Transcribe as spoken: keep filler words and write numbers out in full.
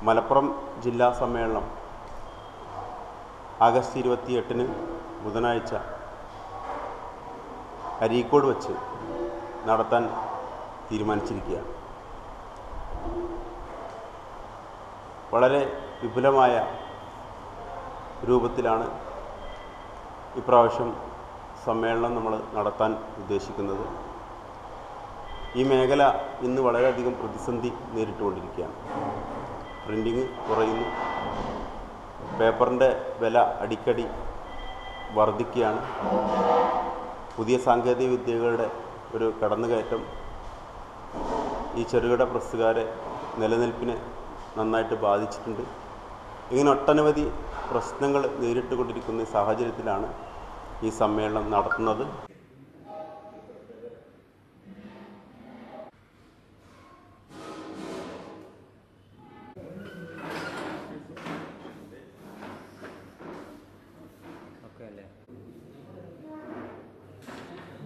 മലപ്പുറം ജില്ലാ സമ്മേളനം ആഗസ്റ്റ് ഇരുപത്തിയെട്ടിന് ബുധനാഴ്ച അരീക്കോട് വച്ച് നടത്താൻ തീരുമാനിച്ചിരിക്കുകയാണ്. വളരെ വിപുലമായ രൂപത്തിലാണ് ഇപ്രാവശ്യം സമ്മേളനം നമ്മൾ നടത്താൻ ഉദ്ദേശിക്കുന്നത്. ഈ മേഖല ഇന്ന് വളരെയധികം പ്രതിസന്ധി നേരിട്ടുകൊണ്ടിരിക്കുകയാണ്. പ്രിൻറ്റിങ് കുറയുന്നു, പേപ്പറിൻ്റെ വില അടിക്കടി വർദ്ധിക്കുകയാണ്. പുതിയ സാങ്കേതിക വിദ്യകളുടെ ഒരു കടന്നുകയറ്റം ഈ ചെറുകിട പ്രസ്സുകാരെ നിലനിൽപ്പിനെ നന്നായിട്ട് ബാധിച്ചിട്ടുണ്ട്. ഇങ്ങനെ ഒട്ടനവധി പ്രശ്നങ്ങൾ നേരിട്ടുകൊണ്ടിരിക്കുന്ന സാഹചര്യത്തിലാണ് ഈ സമ്മേളനം നടത്തുന്നത്.